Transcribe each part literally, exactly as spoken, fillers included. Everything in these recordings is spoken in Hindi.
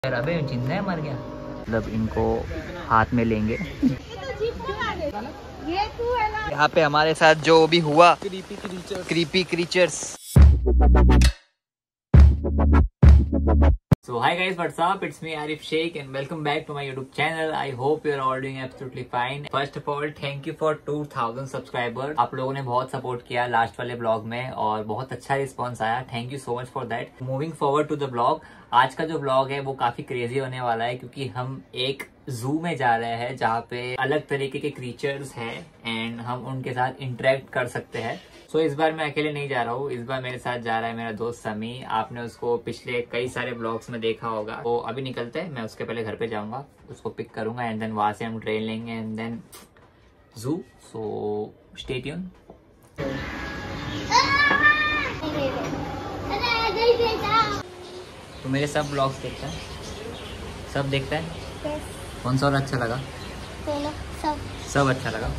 अबे जिंदा है, मर गया। मतलब इनको हाथ में लेंगे। यहाँ पे हमारे साथ जो भी हुआ, creepy creatures creepy creatures So hi guys, what's up? It's me Arif Sheikh and welcome back to my YouTube channel. I hope you're all doing absolutely fine. First of all, thank you for two thousand subscribers. आप लोगों ने बहुत सपोर्ट किया लास्ट वाले ब्लॉग में और बहुत अच्छा रिस्पांस आया. Thank you so much for that. Moving forward to the blog. आज का जो ब्लॉग है वो काफी क्रेजी होने वाला है क्योंकि हम एक जू में जा रहे हैं जहाँ पे अलग तरीके के क्रीचर्स हैं एंड हम उनके साथ इंटरेक्ट कर सकते हैं. सो so, इस बार मैं अकेले नहीं जा रहा हूँ. इस बार मेरे साथ जा रहा है मेरा दोस्त समी. आपने उसको पिछले कई सारे ब्लॉग्स में देखा होगा. वो तो अभी निकलते हैं. मैं उसके पहले घर पे जाऊंगा, उसको पिक करूंगा एंड देन वहां से हम ट्रेन लेंगे and then zoo. So stay tune. तो मेरे सब ब्लॉग्स देखता है, सब देखता है. yes. कौन सा और अच्छा लगा? सब सब अच्छा लगा.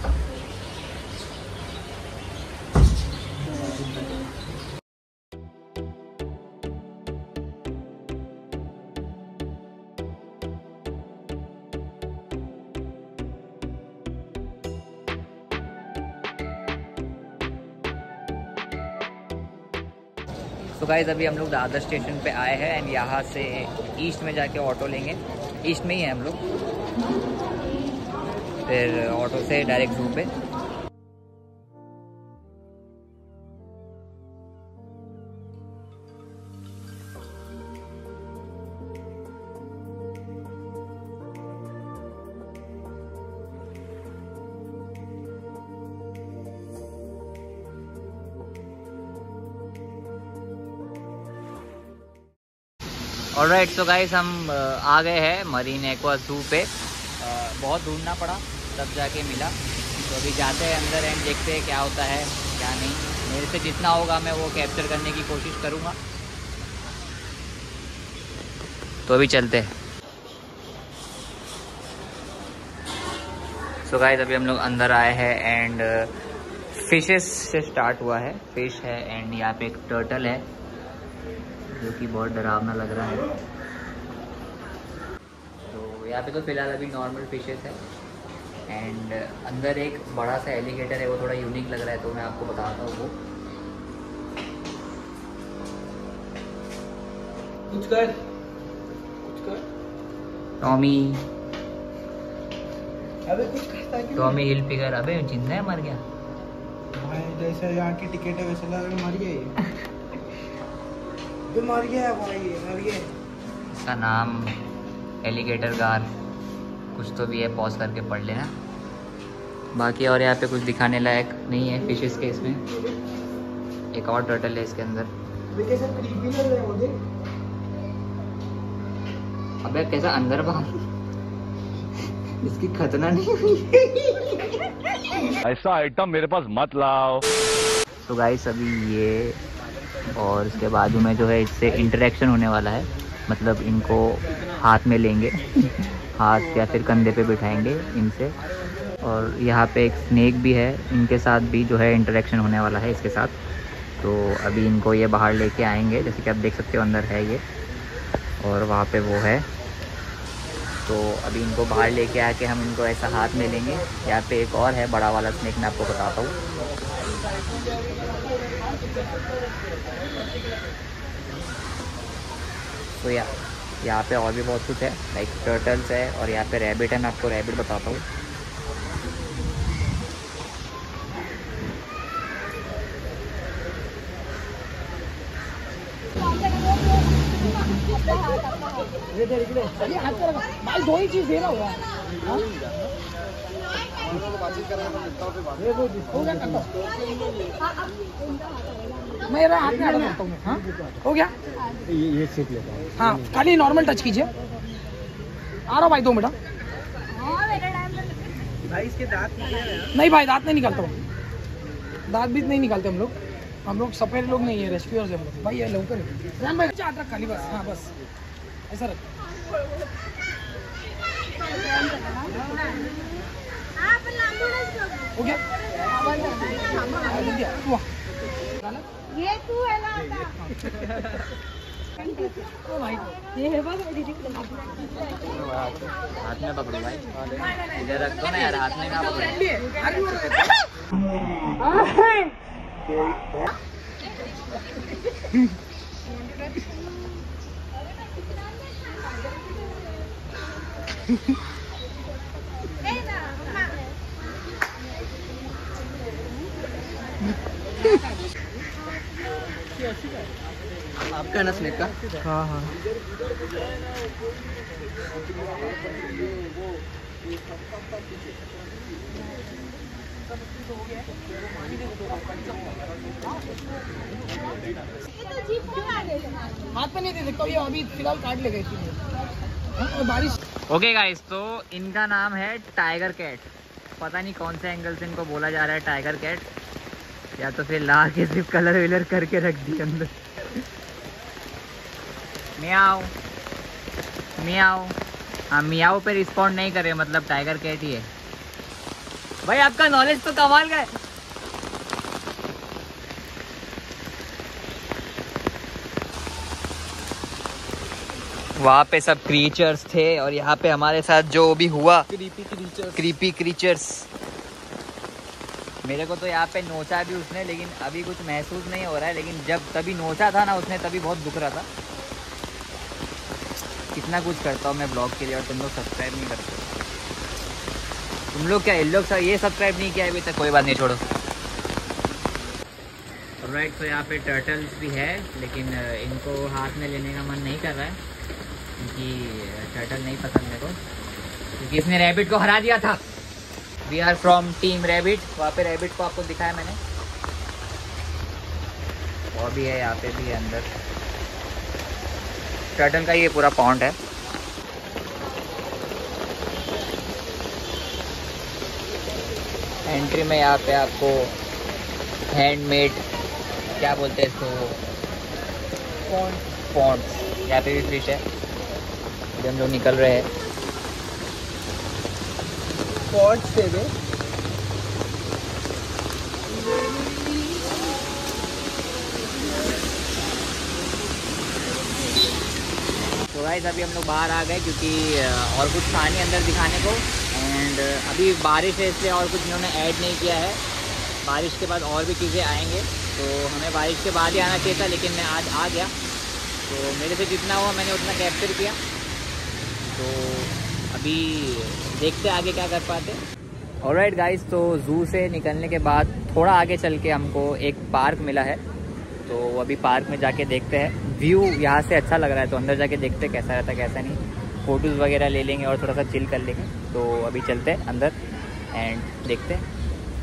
तो गाइस अभी हम लोग दादर स्टेशन पे आए हैं एंड यहाँ से ईस्ट में जाके ऑटो लेंगे. ईस्ट में ही है हम लोग. फिर ऑटो से डायरेक्ट जू पे. ऑलराइट, सो गाइस हम आ गए हैं मरीन एक्वा जू पे. बहुत ढूंढना पड़ा तब जाके मिला. तो अभी जाते हैं अंदर एंड देखते हैं क्या होता है क्या नहीं. मेरे से जितना होगा मैं वो कैप्चर करने की कोशिश करूँगा. तो अभी चलते हैं. सो गाइस अभी हम लोग अंदर आए हैं एंड फिशेस से स्टार्ट हुआ है. फिश है एंड यहाँ पे एक टर्टल है जो कि बहुत डरावना लग रहा है. तो यहाँ पे तो फिलहाल अभी नॉर्मल फिशेस है एंड अंदर एक बड़ा सा एलिगेटर है. वो थोड़ा यूनिक लग रहा है तो मैं आपको बताता हूँ. वो कुछ कर कुछ कर टॉमी. अबे कुछ करता है. Tommy Hilfiger. अबे जिंदा है, मर गया. जैसे यहाँ की टिकट है वैसे लग मर गया. मर गया भाई, मर गया. इसका नाम एलिगेटर गार कुछ तो भी है. पॉज करके पढ़ लेना. बाकी और यहाँ पे कुछ दिखाने लायक नहीं है फिशेस के. इसमें एक और टर्टल है इसके अंदर. अबे कैसा अंदर बाहर. इसकी खतना नहीं हुई. ऐसा आइटम मेरे पास मत लाओ. तो गाइस अभी ये और इसके बाजू में जो है इससे इंटरेक्शन होने वाला है. मतलब इनको हाथ में लेंगे, हाथ या फिर कंधे पे बिठाएंगे इनसे. और यहाँ पे एक स्नेक भी है. इनके साथ भी जो है इंटरेक्शन होने वाला है इसके साथ. तो अभी इनको ये बाहर लेके आएंगे. जैसे कि आप देख सकते हो अंदर है ये और वहाँ पे वो है. तो अभी इनको बाहर लेके आके हम इनको ऐसा हाथ में लेंगे. यहाँ पे एक और है बड़ा वाला स्नेक, मैं आपको बताता हूँ. तो या यहाँ पे और भी बहुत कुछ है लाइक टर्टल्स है और यहाँ पे रैबिट है. मैं आपको रैबिट बताता हूँ. दो ही चीज देना होगा. मेरा हाथ में करता हूँ. हाँ हो गया. ये सीख लेता हूँ. हाँ खाली नॉर्मल टच कीजिए. आ रहा भाई, दो मिनट. भाई इसके दांत नहीं. भाई दांत नहीं निकालता हूँ. दांत भी नहीं निकालते हम लोग. हम लोग सफेद लोग नहीं है, रेस्क्यूअर्स है हम लोग. भाई ये लवकर राम भाई हाथ रख खाली बस. हाँ बस ऐसा रख. हो गया. ये तू है ना. ओ भाई हाथ में पकड़ो भाई, इधर रख दो ना यार, हाथ में ना पकड़ो। आपका है ना स्नेक का? हाँ हाँ हाथ पे नहीं दे सकता, ये अभी फिलहाल काट लेगा इसलिए बारिश। ओके गाइस, तो इनका नाम है टाइगर कैट। पता नहीं कौन से एंगल से इनको बोला जा रहा है टाइगर कैट, या तो फिर ला के सिर्फ कलर विलर करके रख दी अंदर। मियाओ मियाओ, हाँ मियाओ पे रिस्पॉन्ड नहीं करे, मतलब टाइगर कैट ही है भाई। आपका नॉलेज तो कमाल का है। वहाँ पे सब क्रीचर्स थे और यहाँ पे हमारे साथ जो भी हुआ, क्रीपी क्रीचर्स क्रीपी क्रीचर्स। मेरे को तो यहाँ पे नोचा भी उसने, लेकिन अभी कुछ महसूस नहीं हो रहा है, लेकिन जब तभी नोचा था ना उसने, तभी बहुत दुख रहा था। कितना कुछ करता हूँ मैं ब्लॉग के लिए और तुम लोग सब्सक्राइब नहीं करते। तुम लोग क्या, इन लोग सब ये सब्सक्राइब नहीं किया अभी तक, कोई बात नहीं, छोड़ो। राइट, तो यहाँ पे टर्टल्स भी है, लेकिन इनको हाथ में लेने का मन नहीं कर रहा है क्योंकि टर्टल नहीं पसंद मेरे को, क्योंकि इसने रैबिट को हरा दिया था। We are from team rabbit. वहाँ पे रैबिट को आपको दिखाया मैंने, वो भी है, यहाँ पे भी है अंदर। टर्टल का ये पूरा पॉन्ड है। एंट्री में यहाँ पे आपको हैंडमेड, क्या बोलते हैं इसको, पॉन्ड पॉन्ड यहाँ पे भी फिश है। अभी हम लोग निकल रहे हैं। पॉट्स दे दो। तो गाइस अभी हम लोग बाहर आ गए क्योंकि और कुछ था नहीं अंदर दिखाने को, एंड अभी बारिश है इसलिए और कुछ इन्होंने ऐड नहीं किया है। बारिश के बाद और भी चीज़ें आएंगे, तो हमें बारिश के बाद ही आना चाहिए था, लेकिन मैं आज आ गया। तो मेरे से जितना हुआ मैंने उतना कैप्चर किया। तो अभी देखते आगे क्या कर पाते। ऑलराइट गाइस, तो ज़ू से निकलने के बाद थोड़ा आगे चल के हमको एक पार्क मिला है, तो अभी पार्क में जाके देखते हैं। व्यू यहाँ से अच्छा लग रहा है, तो अंदर जाके देखते हैं कैसा रहता है कैसा नहीं। फ़ोटोज़ वगैरह ले लेंगे और थोड़ा सा चिल कर लेंगे। तो अभी चलते हैं अंदर एंड देखते हैं।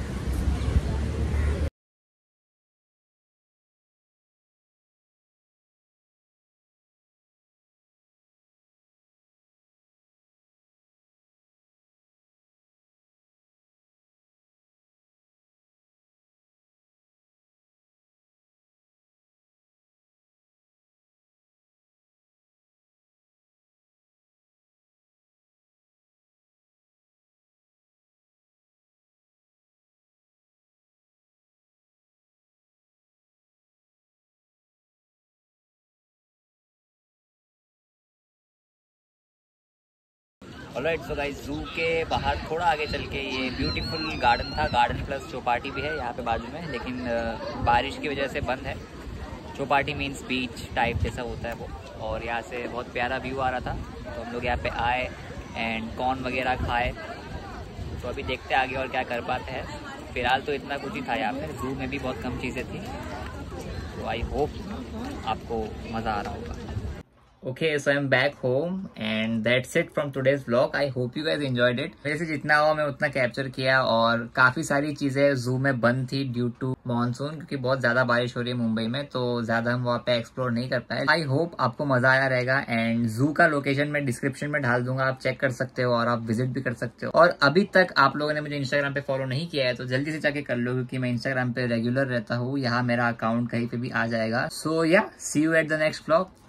ऑलराइट, सो गाइस ज़ू के बाहर थोड़ा आगे चल के ये ब्यूटीफुल गार्डन था। गार्डन प्लस चौपाटी भी है यहाँ पे बाजू में, लेकिन बारिश की वजह से बंद है। चौपाटी मीन्स बीच टाइप जैसा होता है वो, और यहाँ से बहुत प्यारा व्यू आ रहा था, तो हम लोग यहाँ पे आए एंड कॉर्न वगैरह खाए। तो अभी देखते आगे और क्या कर पाते हैं। फ़िलहाल तो इतना कुछ ही था यहाँ पे, ज़ू में भी बहुत कम चीज़ें थी। तो आई होप आपको मज़ा आ रहा होगा। Okay, so I'm back home and that's it from today's vlog. I hope you guys enjoyed it. वैसे जितना हुआ मैं उतना कैप्चर किया, और काफी सारी चीजें जू में बंद थी ड्यू टू मॉनसून, क्योंकि बहुत ज्यादा बारिश हो रही है मुंबई में, तो ज्यादा हम वहाँ पे एक्सप्लोर नहीं कर पाए। आई होप आपको मजा आया रहेगा, एंड जू का लोकेशन मैं डिस्क्रिप्शन में डाल दूंगा, आप चेक कर सकते हो और आप विजिट भी कर सकते हो। और अभी तक आप लोगों ने मुझे इंस्टाग्राम पे फॉलो नहीं किया है तो जल्दी से जाके कर लो, क्योंकि मैं इंस्टाग्राम पे रेगुलर रहता हूँ। यहाँ मेरा अकाउंट कहीं पे भी आ जाएगा। So yeah see you at the next vlog.